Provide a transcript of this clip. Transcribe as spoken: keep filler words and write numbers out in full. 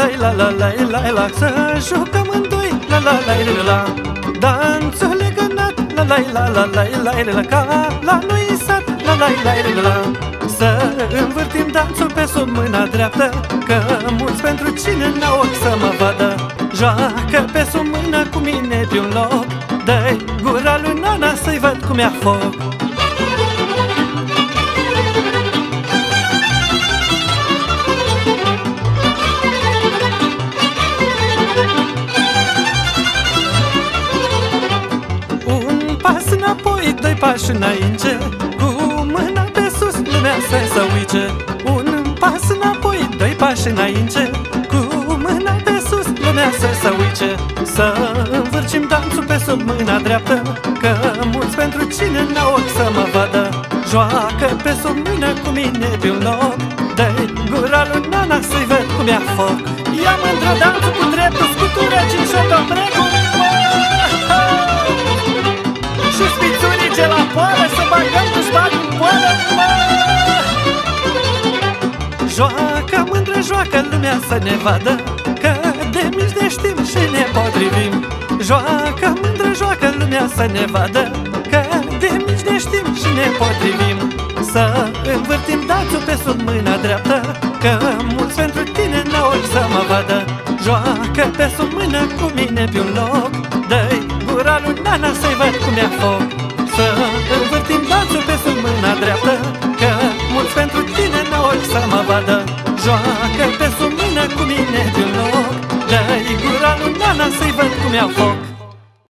la la la la la, să jucăm în doi, la la la la la. Danțul legănat, la la la la la la la, ca la noi sat, la la la la la. Să învârtim danțul pe sub mâna dreaptă, că mulți pentru cine n-au ochi să mă vadă. Joacă pe sub mână cu mine pe un loc, dă-i gura lui Nana să-i văd cum ia foc. Un pas înapoi, doi pași înainte, cu mâna pe sus, lumea să se uice. Un pas înapoi, doi pași înainte, cu mâna pe sus, lumea să se uice. Să învârcim danțul pe sub mâna dreaptă, că mulți pentru cine n-au ochi să mă vadă. Joacă pe sub mână cu mine pe un loc, dă-i gura lui Nana să-i văd cum ia foc. Ia mândră danțul cu dreptul, scutură cinșotă îmbregul, și spițurice la poală, să bagăm dușmani în poală. Joacă, mândră, joacă, lumea să ne vadă, că de mici ne știm și ne potrivim. Joacă, mândră, joacă, lumea să ne vadă, că de mici ne știm și ne potrivim. Să învârtim danțul pe sub mâna dreaptă, că mulți pentru tine n-au ochi să mă vadă. Joacă pe sub mână cu mine pe un loc, dă-i gura lui Nana să-i văd cum ia foc. Să învârtim danțul pe sub mâna dreaptă, că mulți pentru tine n-au ochi să mă vadă. Joacă pe sub mână cu mine pe un loc, dă-i gura lui Nana să-i văd cum ia foc.